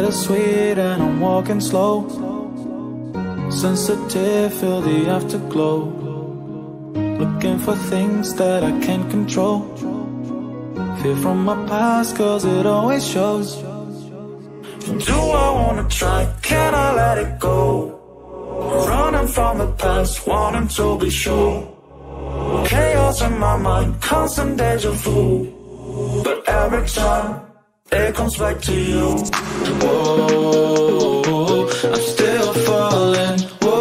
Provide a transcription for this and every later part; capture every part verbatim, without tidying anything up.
bittersweet and I'm walking slow. Sensitive, feel the afterglow. Looking for things that I can't control. Fear from my past, cause it always shows. Do I wanna try? Can I let it go? Running from the past, wanting to be sure. Chaos in my mind, constant deja vu. But every time, it comes back to you. Whoa, I'm still falling.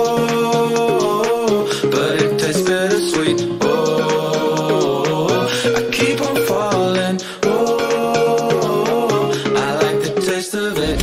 Whoa, but it tastes bittersweet. Whoa, I keep on falling. Whoa, I like the taste of it.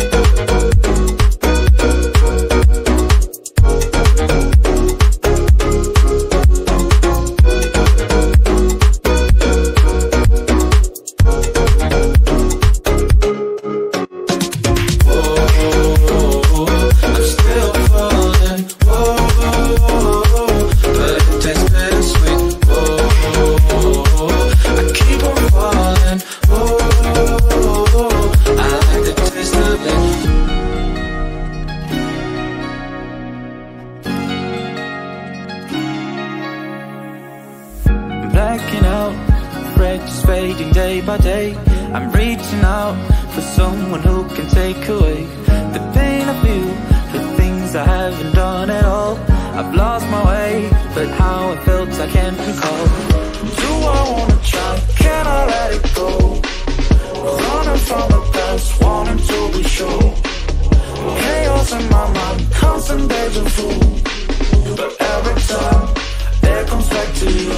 Blacking out, red just fading day by day. I'm reaching out for someone who can take away the pain I feel, the things I haven't done at all. I've lost my way, but how it felt I can't recall. Do I wanna try? Can I let it go? Running from the past, wanting to be sure. Chaos in my mind, constant deja vu. But every time, it comes back to you.